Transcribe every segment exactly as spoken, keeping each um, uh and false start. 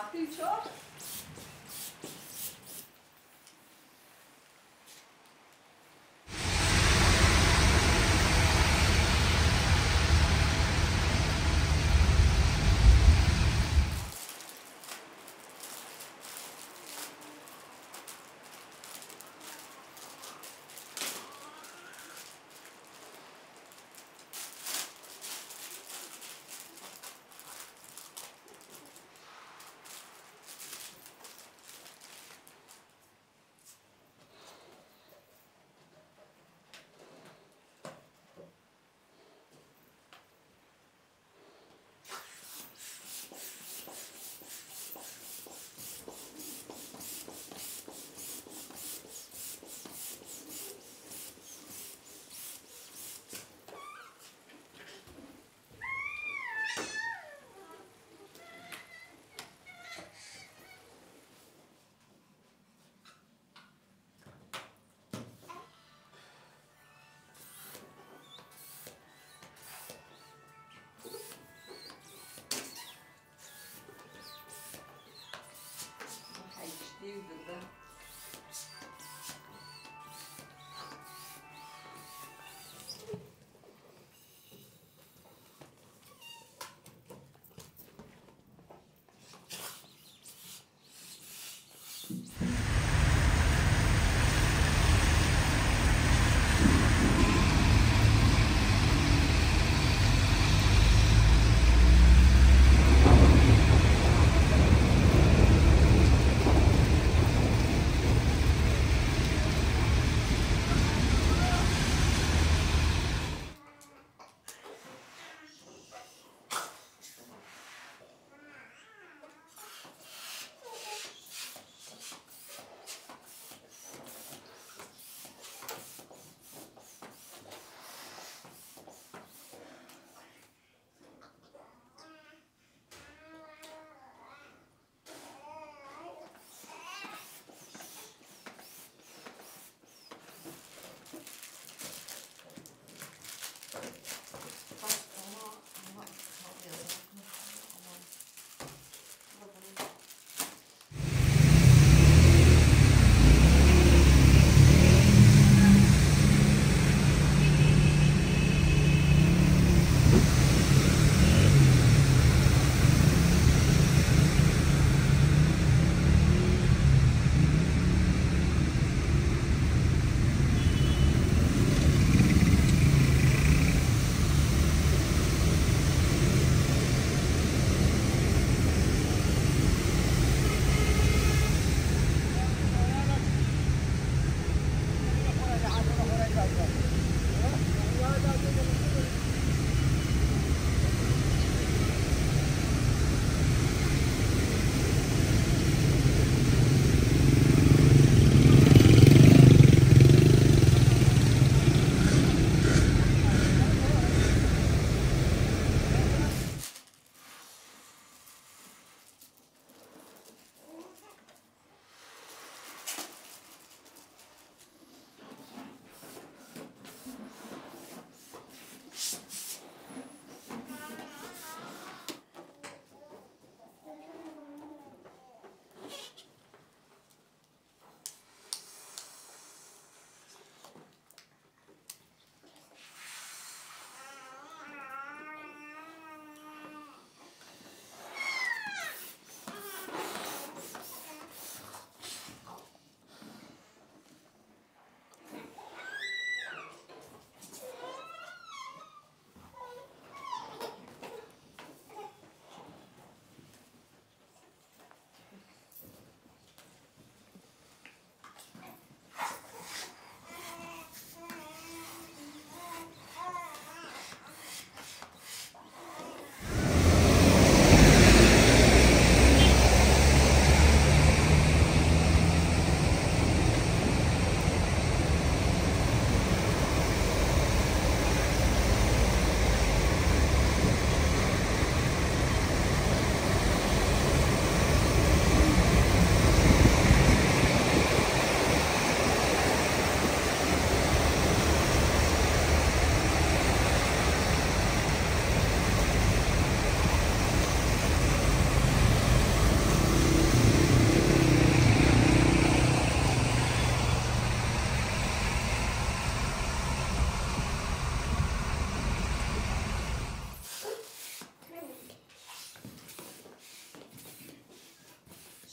Capucho.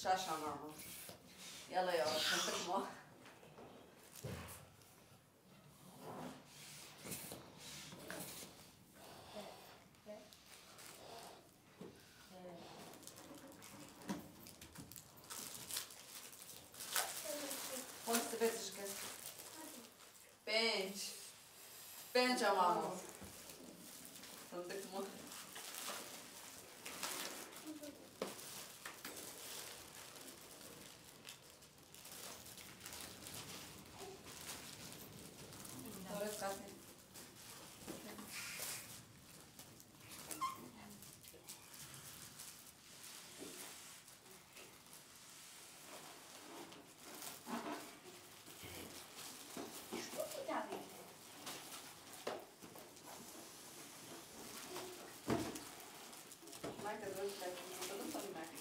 شاشة ماما. يلا يا رب نفتح ما. Quantos vezes quer? Pente. Pente, mama. Não tem como. Agora ficar assim. Marca dois, vai com todo mundo marca.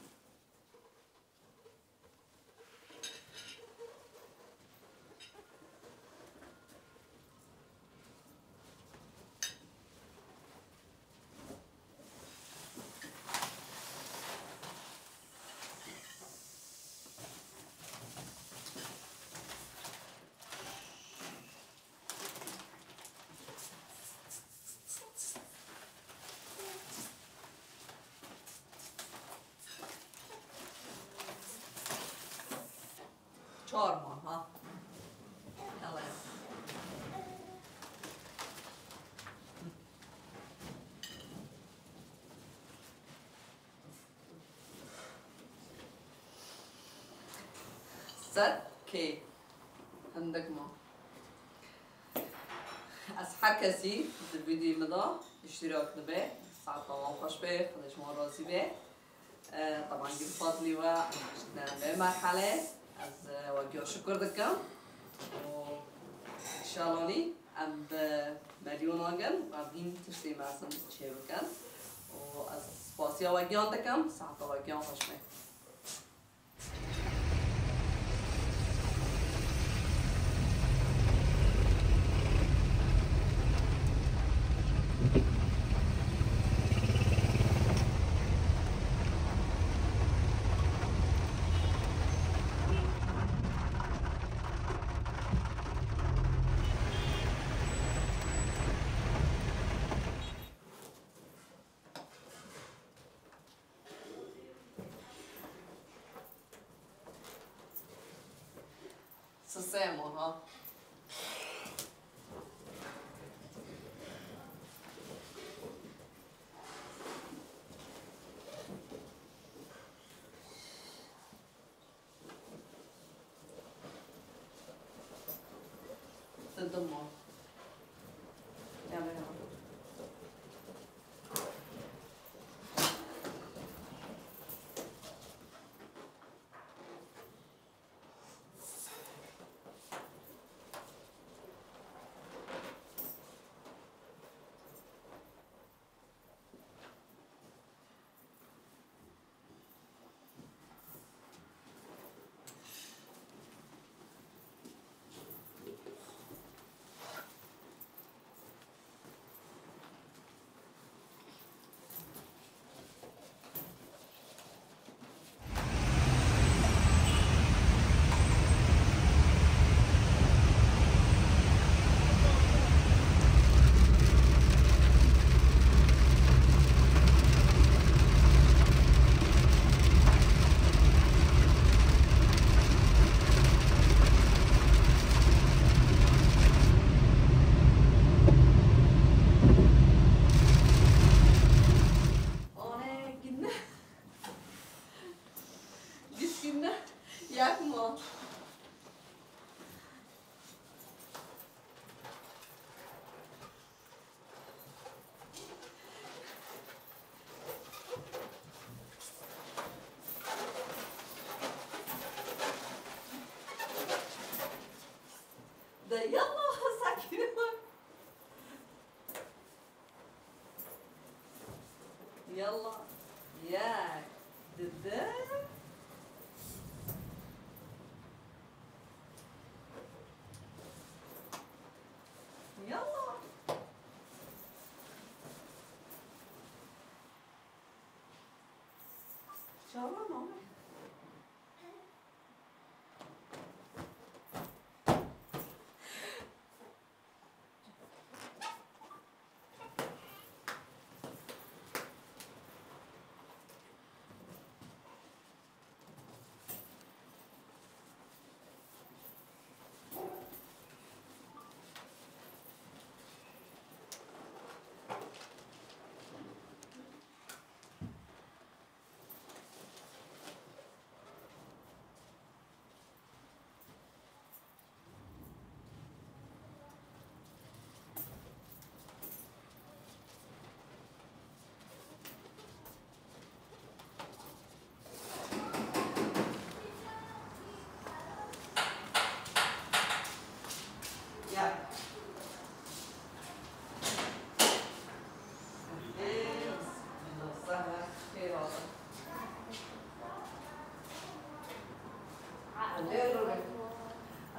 Çorba ha. Yalla. سكي عندك ما أصحاب كسي الفيديو مضى اشتراك نبه ساعة طوال خوش به خدش ما راسي به طبعا قد فاضلي وعشنا بمرحلة از وجه شكر دكم وإن شاء الله ني أم بمليون واجن وعبين تشتري معصم شيء بكن وأز فاسيا وجه دكم ساعة وجه خوش به Sasemo, ha? تدمر. يلا يلا. Yakma. Da yalla sakin ol. Yalla. Ya. Dede. يلا ان شاء الله ماما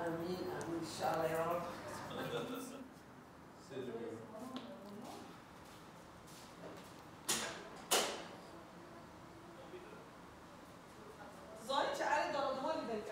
امين امين ان شاء الله يا رب. زايد شعري دار دمار لذلك.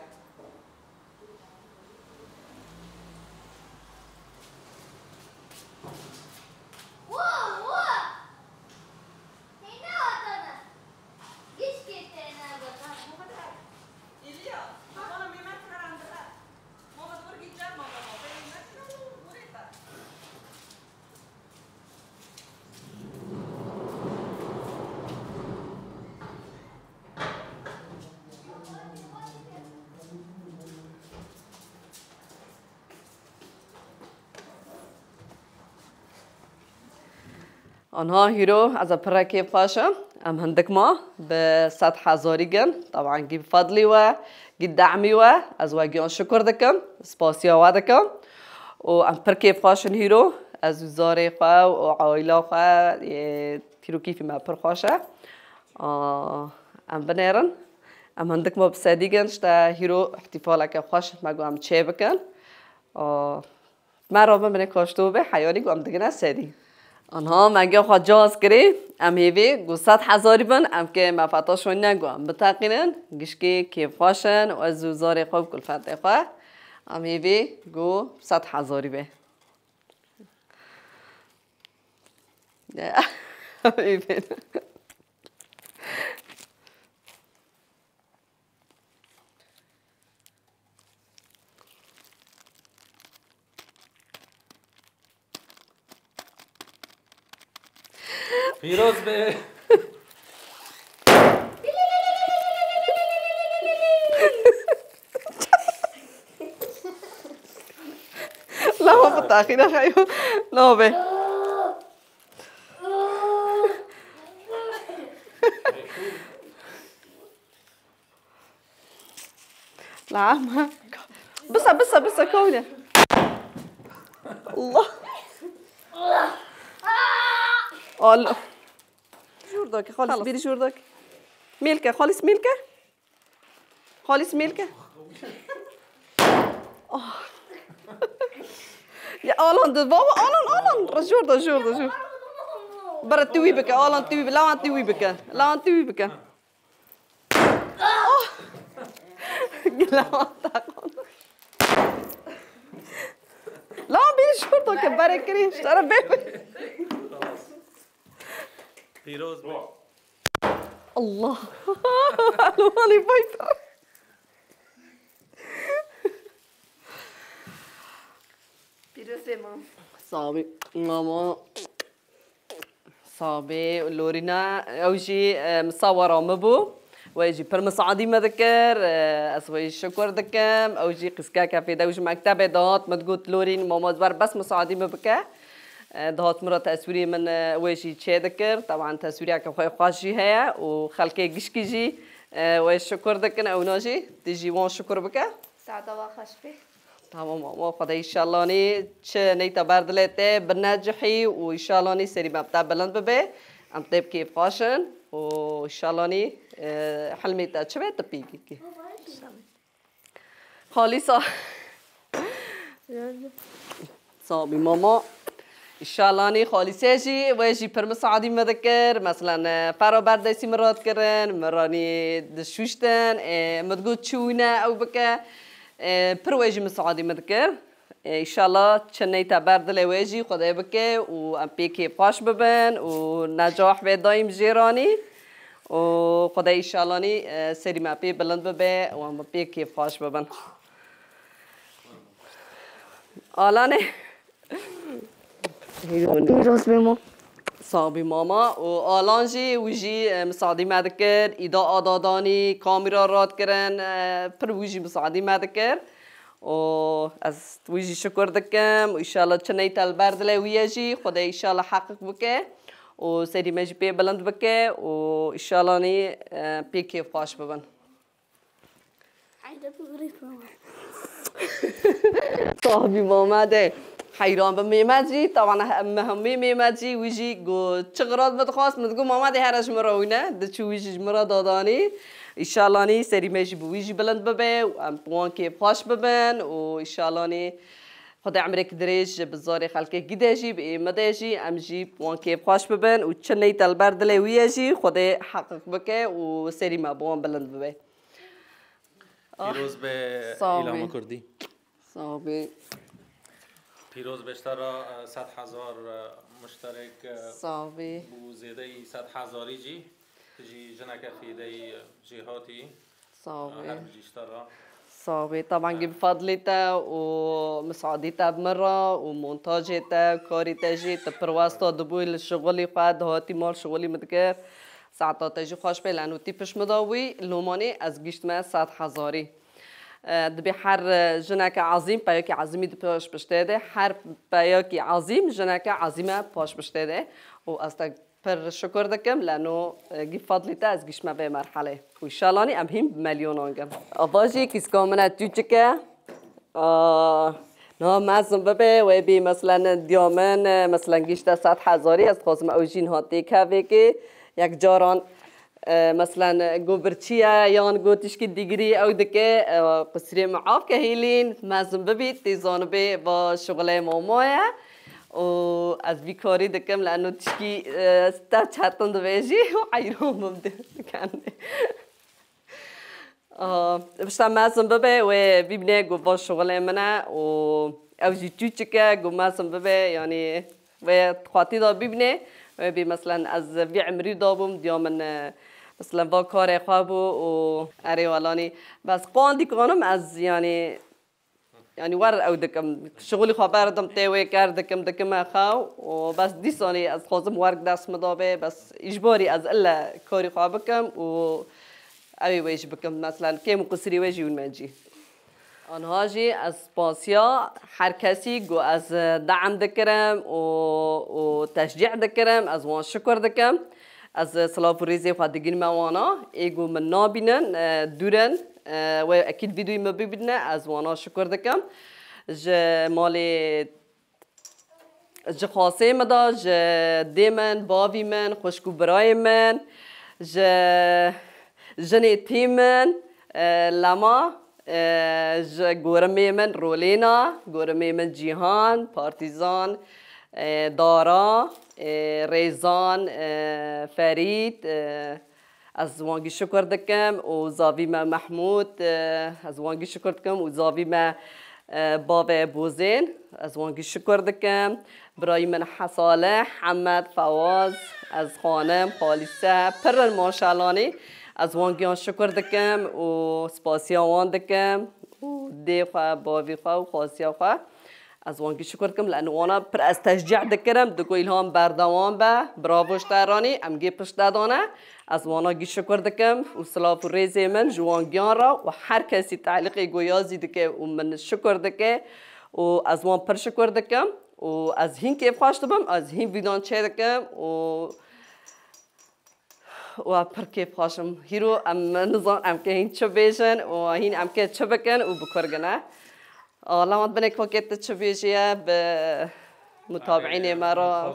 آنها هيرو از پرکی پاشم ام هندک ما به صد هزاری گن طبعا گیب فضلی و گید دعمی و از واقعا شکر دکم سپاسیا و دکم و ام پرکی پاشن هیرو از وزاره خواه و عائله خواه تیرو کیفی ما پرخواشه ام بنیرن ام هندک ما بسادی گن شتا هیرو احتفاله که خوش مگو ام چه بکن ما رابم بنه کاشتو به حیانی گو ام دگنه سادی آنها مگه خواهد جاز کری ام هیوی گو صد هزاری بن ام که مفتاشون نگو ام بتاقینن گشکی کیف خواشن و از وزاره خواب کل فتح خواه ام هیوی گو صد هزاری به ام هیوی پیروز به لا ما بتاخينا خيو لا به لا ما بس بس بس كونه الله الله جوردك خالص بيري جوردك ميلكه خالص ميلكه خالص ميلكه يا آلان ده بابا آلان آلان رجور ده جور ده جور برا توي بك آلان توي لا أنت توي بك لا أنت توي بك لا أنت لا بيري جوردك برا كريش ترى بيبي پیروز به الله الوالي بايبر پیروز مام صابي ماما صابي لورينا اوجي مصورة مبو ويجي برمس عادي ما ذكر اسوي شكر دكم اوجي قسكاكا في دوج مكتبه دات ما تقول لورين ماما زبر بس مصعدي ما بكا دهات مرة تصويري من ويجي تشي ذكر طبعا تصويري كخوي خاشي هي وخلكي قشكيجي ويش شكر دكن او ناجي تجي وان شكر بكا سعادة وخشبه تمام ماما خدا ان شاء الله ني تش نيتا باردلته بنجحي وان شاء الله ني سري مبدا بلند ببي ام طيب كيف فاشن وان شاء الله ني حلمي تا تشبه تبيكي خالصة صابي ماما ان شاء الله ني خالصة جي ويجي برمس عادي مذكر مثلا فرا بردسي مرات كرن مراني دشوشتن ما تقول تشونا او بكا پروژه مساعدی مذکر ان شاء الله چنین تبرد لواجی خدای بکه و ام پیکی پاش ببن و نجاح به دایم جیرانی و خدای ان شاء الله نی سری ما پی بلند ببه و ام پیکی پاش ببن آلانه پیروز بمون صابي ماما وآلانجي ويجي مساعدي مذكر إضاءة آداداني كاميرا راد كرن پر ويجي مساعدي مذكر و از ويجي شكر دكم وإن شاء الله تشنيت البرد له ويجي خدا إن شاء الله حقق بك و سيدي مجي بي بلند بك و إن شاء الله ني بي كيف باش ببن صاحبي ماما ده حيران بميماجي طبعا مهمي ميماجي ويجي جو تشغرات بتخاص متقول ماما دي هرش مروينه ده شو ويجي مرا داداني ان شاء الله نی سری میجی بویجی بلند ببه و ام بوان که پاش ببن و ان شاء الله نی خدا عمرك دريج بالزاري خلك جداجي بمداجي امجي بوان كي بخاش ببن و تشني تالبرد لي وياجي خدا حقق بك وسري ما بوان بلند ببه پیروز به ایلام کردی صافي پیروز بیشتر صد هزار مشترک صافي و زیاده صد هزاری جی جی جنک خیده جهاتی صافي هر بجیشترا صافي طبعا بفضلته ومساعدته بمرة ومونتاجته كاريته جيت برواسطة دبوي الشغلي قاعد هاتي مال شغلي متكر ساعتا تجي خوش بي لأنه تيبش مضاوي لوماني از گشت ما ساعت هزاري دبي حر جنك عظيم باياكي عظيمي دباش بشتاده حر باياكي عظيم جنك عظيمة باش بشتاده وأستك پر شکر دکم لانو گی فضلی تا از گیش ما به مرحله و ان شاء الله نی امهم میلیون آنگم آواجی کیس کامنا توچکه نه مازن ببه و بی مثلا دیامن مثلا گیش تا صد هزاری است خواستم اوجین هاتی که که یک جاران مثلا گوبرچیا یان گوتش کی دیگری او دکه قصری معاف که هیلین مازن ببی تیزان به با شغل مامایا و از بیکاری دکم لانه تشکی ستا چهتن دویجی و عیرون ممده کنه بشتم مازن ببه و بیبنه گو با شغل منه و اوجی چوچکه گو مازن ببه یعنی و خاطی دا بیبنه و بی مثلا از وی عمری دابم دیامن مثلا با کار خوابو و اری والانی بس قاندی کنم از یعنی يعني ور او دكم شغلي خبردم تيوي كار دكم دكم خاو وبس دي صاني از خازم ورق دست مدابه بس اجباري از الا كاري خوابكم و اوي ويش بكم مثلا كيم قصري ويجي ونمجي آنها جی از پاسیا هر کسی گو از دعم دکرم و, و تشجیع دکرم از وان شکر دکم از صلاف و ریزی خواهدگین موانا ایگو من نابینن دورن و اکید ویدیوی ما ببینه از وانا شکر دکم ج مالی ج خاصه مدا ج دیمن باوی من خوشکو برای من ج جنیتی من لما ج گورمی من رولینا گورمی من جیهان پارتیزان دارا ریزان فرید از وانگی شکر دکم و زاوی ما محمود از وانگی شکر دکم و زاوی ما باب بوزین از وانگی شکر دکم برای من حصاله حمد فواز از خانم خالیسه پر ماشالانی از وانگیان شکر دکم و سپاسیان دکم و دی خواه باوی خواه و خاصی خواه از وانگی شکر دکم لانه وانا پر از تشجیع دکرم دکو الهام بردوام به براوش ترانی امگی پشت دادانه از وانا گی شکر دکم و صلاف و ریزی من جوانگیان را و هر کسی تعلیقی گویازی دکه و من شکر دکه و از وان پر شکر دکم و از هین کیف خواشت بم از هین ویدان چه دکم و و پر کیف خواشم هیرو ام نظام ام که هین چه بیشن و هین ام که چه بکن و بکرگنه لامد بنك فوقت تشبيشيا بمتابعين مرة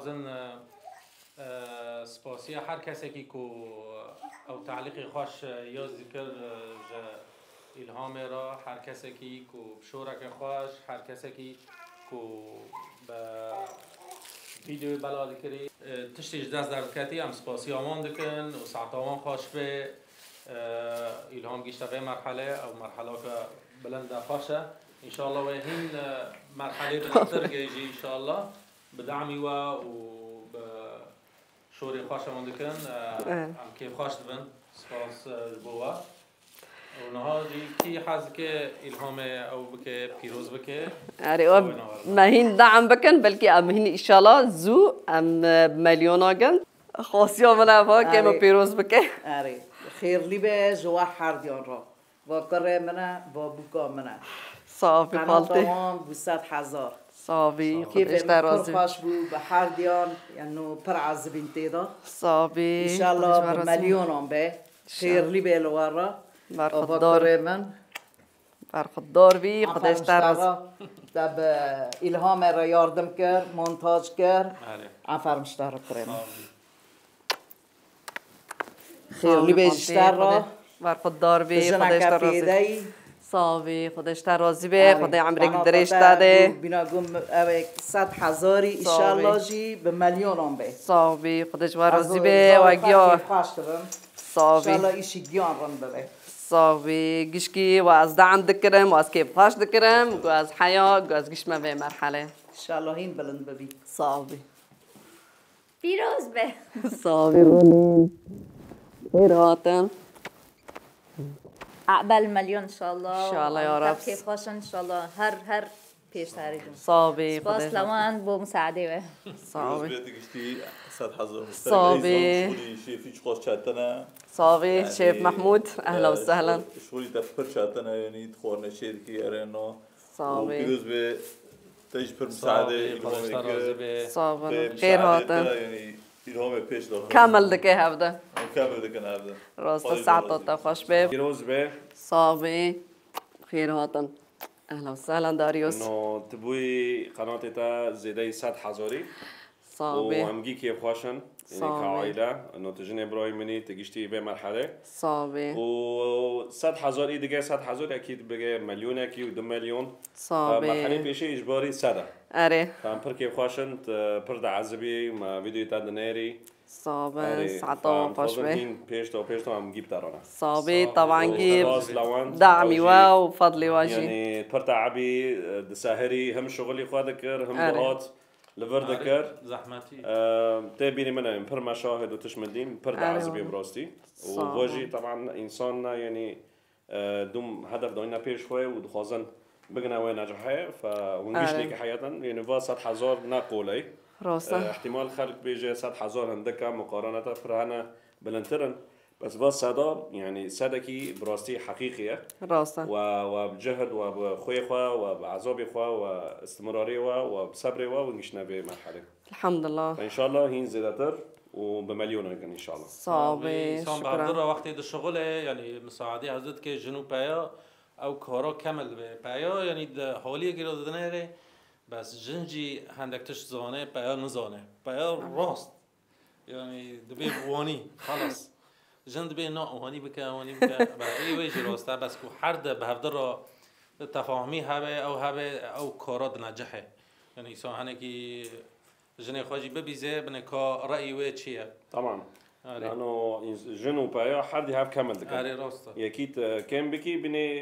سپاسیا هر کسی که کو او تعلیقی خوش یا ذکر الهام را هر کسی که کو شورک خوش هر کسی که کو با ویدیو بلا دکری تشتیج دست در کتی هم سپاسیا آمان دکن و ساعت آمان خوش به الهام گیشته به مرحله او مرحله که بلند خوشه ان شاء الله وهين مرحله بنتر جيجي ان شاء الله بدعمي و بشوري خاشه مندكن ام كيف خاش دبن سپاس بوا ونهاجي كي حازك الهام او بك بيروز بك اري ما هين دعم بكن بلكي ام هين ان شاء الله زو ام مليوناگن خاصيا من افا كما بيروز بك اري خير لي به جوا حرديان را و کره منه و بوکا منه صافي خالتي تمام بوسات هزار صافي كيف اشترازي خاش بو بحر ديان يعني پر عذبين تيدا صافي ان شاء الله بمليون به خير لي بالورا برخدار من برخدار بي خدا اشتراز دب الهام را ياردم كر مونتاج كر عفر مشترك كريم خير لي بيشترا بر خود دار بی بزنه خودش که راضی پیدایی صابی خودش راضی به خدای عمرک درش داده بینا گم صد هزاری ایشالله جی به میلیون هم به صابی خودش راضی به و گیا صابی ایشالله ایشی گیان رن ببه صابي قشكي واز دعم ذكرم واز كيف خاش ذكرم واز حياة واز قش ما في مرحلة ان شاء الله هين بلند ببي صابي پیروز به صابي رولين خير هاتن عقبال مليون ان شاء الله ان شاء الله يا رب كيف خوش ان شاء الله هر هر پیش تاریدون صابي باس خدش لوان بو مساعده صابي قشتي صد حزر صابي شيفي شخص شاتنا صابي شيف محمود اهلا وسهلا شغلي تفكر شاتنا يعني تخورنا شركي ارينا صابي وبيروز ب تجبر مساعدة صابي خير هاتن يعني الهام پیش داخل كمل دكي هبدا كمل دكان هبدا راست ساعة تا خوش به پیروز به صابي خير هاتن اهلا وسهلا داريوس انه تبوي قناة تا زيداي صد حزاري صابي وامجي كيف خوشن يعني صابي. كعائلة انه تجيني براي مني تجيشتي بمرحلة صابي و صد حزار اي دقيقة صد حزار اكيد بقى مليون اكيد ودو مليون صابي مرحلة بيشي اجباري صدا اري فهم پر كيف خوشن پر عزبي ما فيديو تا دنيري صابي ساعة خوش به هين پیش تا پیش تا هم جيب ترانا صابي طبعا جيب باس لوان دعمي واو وفضلي واجي يعني برتا عبي دساهري هم شغلي خوا ذكر هم أري. بهات لفر ذكر زحمتي تابيني منها بر مشاهد وتشمدين بر أري عزبي والله. براستي صعب. وواجي طبعا انساننا يعني آه، دوم هدف دوينا بيش خوي ودخوزن بقنا وين نجحه فونجيش أري. ليك حياة يعني فاسد حزار نقولي آه، راسا احتمال خلق بيجي صد حزار هندكا مقارنة فرهنا بلنترن بس بس صدا يعني صدقي براستي حقيقية راسا و- وبجهد وبخوي خوا وبعذابي خوا واستمراري خوا وبصبري خوا ونجشنا بمرحلة الحمد لله فإن شاء الله هين زيادتر وبمليون يمكن إن شاء الله صابي انسان شكرا بهدر وقتی در شغله یعنی مساعدی حضرت که جنو پایا او کارا کمل به پایا یعنی ده حالی گیرا دادنه ره بس جنجی هندکتش زانه پایا نزانه پایا راست یعنی دبی وانی خلاص جن دبی نا وانی بکه وانی بکه برای ویجی راسته بس کو هر ده بهدر را تفاهمی هبه او هبه او کارا نجحه یعنی انسان هنه کی جنه خواجی ببیزه بنه که رأی وی چیه طبعا آره. لأنه جنو بايا حد يهاب كمل ذكر آره راسته يكيد كان بكي بني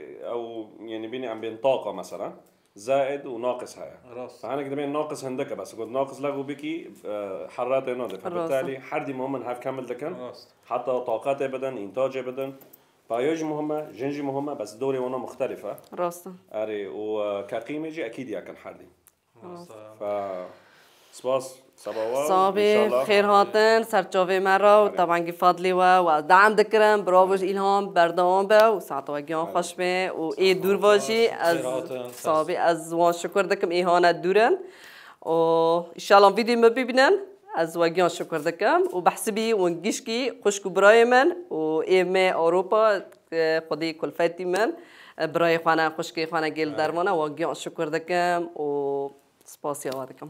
أو يعني بني عم بين طاقة مثلا زائد وناقص هاي راست فأنا كده بين ناقص هندكة بس كنت ناقص لغو بكي آه، حرات نادر فبالتالي حردي مهم هاف كمل ذكر راست حتى طاقات بدن إنتاج بدن بايوج مهمة جنجي مهمة بس دوري وانا مختلفة راسا أري وكقيمة جي أكيد يا كان حردي راسته ف سباس صباوا صابي خير هاتن سرچاوي مرا وطبعا جي فضلي و ودعم ذكرم برافوش إلهام بردوام به وساعت وگیان خوش به و ای دور باشی از صابي از وان شکر دکم ایهانت دورن و انشالله فيديو ما ببینن از وگیان شکر دکم و بحسبی ونگیشکی خوشکو برای من و ایمه اوروپا خودی کلفتی من برای خانه خوشکی خانه گل درمانه وگیان شکر دکم و سپاسی آوادکم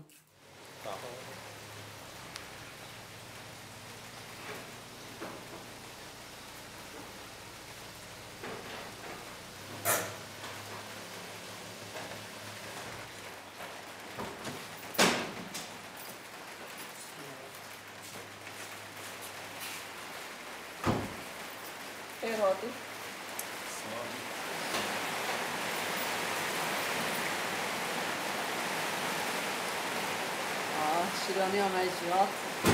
خير هاتي آه شيراني ومعيشيات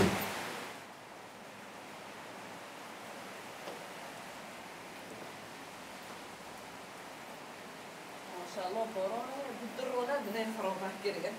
ما شاء الله بارون بدرونا بنين فرونا كيريا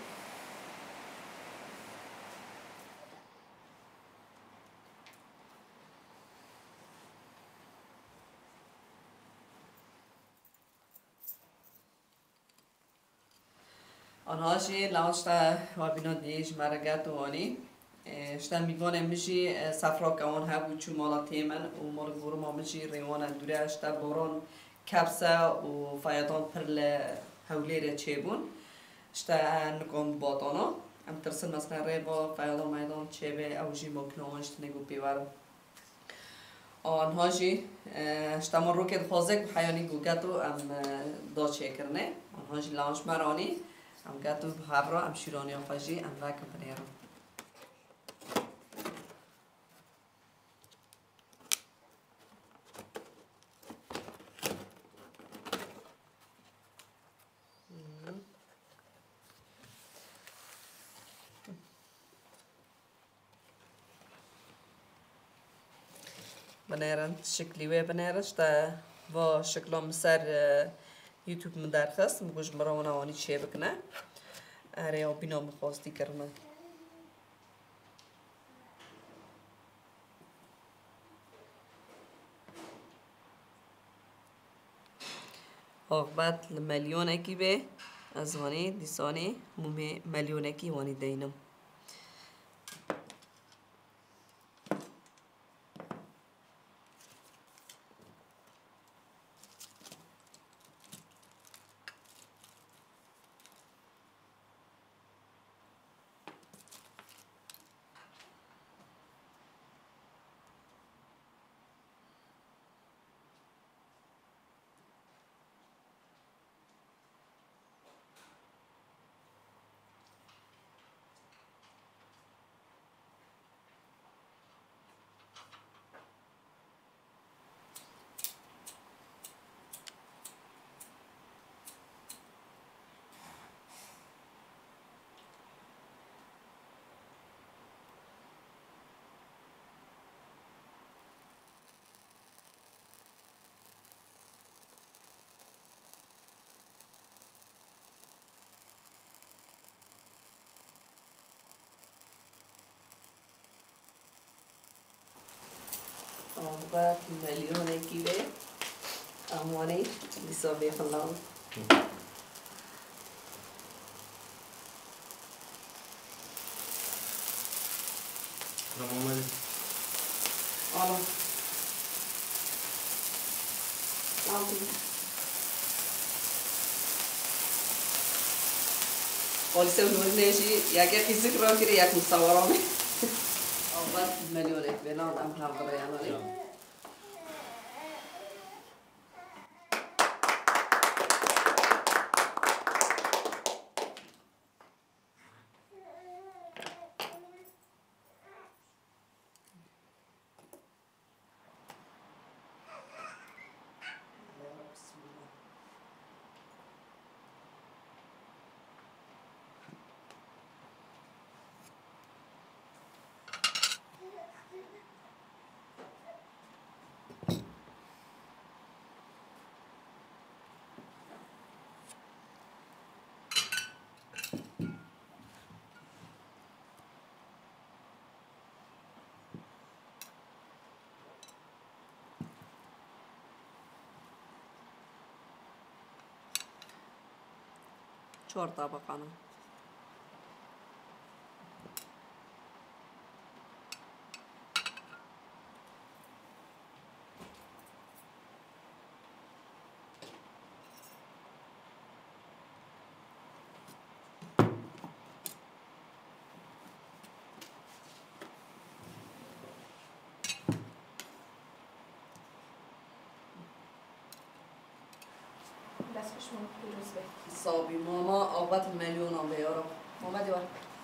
آنهاشی لانشتا و بینا دیش مرگت و آنی اشتا میوان میشی سفرا کمان هبو چو مالا تیمن و مال گورو ما میشی ریوان دوره اشتا باران کبسه و فایتان پرل هولیر چه بون اشتا نکن باتانا ام ترسن مثلا ری با فایتان میدان چه به اوجی مکنه اشتا نگو پیورم آنها جی اشتمال رو که خوازک بحیانی گوگتو ام داد شکرنه آنها جی لانش مرانی ام گتو بحبرا ام شیرانی آفاجی ام وکم پنیرم بنيرن شكلي وي بنيرش تا و شكلهم سر يوتيوب مدرخص مگوش مرونا واني چه بکنه اره او بینا مخواستی کرنه آقابت ملیون اکی به از وانی دیسانی مومه ملیون اکی وانی دینم آقابت ملیون اکی به اموانی لیسا بیخلان Ramon آلا آلا قولی سو نور نیشی یکی خیزی کرام کری یک مصورامه آقابت ملیون اکی به نام ام هم برایانانی چهار طبقانه دستش ما پیروز به حسابی ماما آقابت ملیون هم بیارم ماما دیوار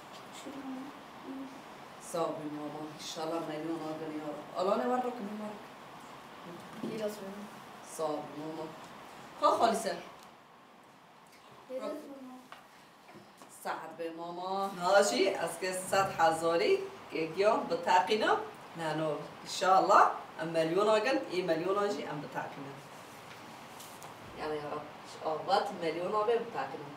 حسابی ماما انشالله ملیون ها بیارم الان ور رو کنیم ور پیروز به حسابی ماما خواه خالی سر سعد به ماما ناشی از که صد هزاری که گیا به تقینا نه نو انشالله ام ملیون آگن ای ملیون آجی ام به تقینا یعنی آقابت ملیون ها به تقینا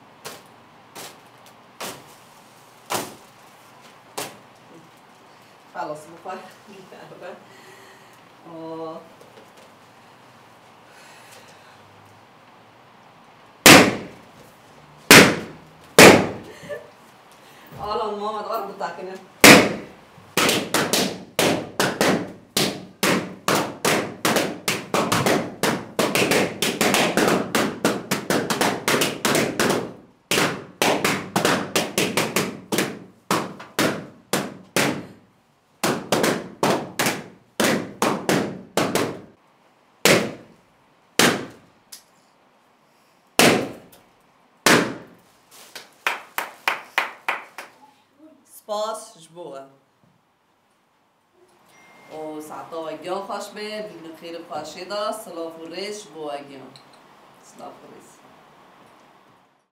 خلاص بخواه آه الان ماما دار بتاكنا سپاس جبوه و ساعتا و گیان خوش به بین خیر خوشی دا سلاف و ریش بو اگیان سلاف و ریش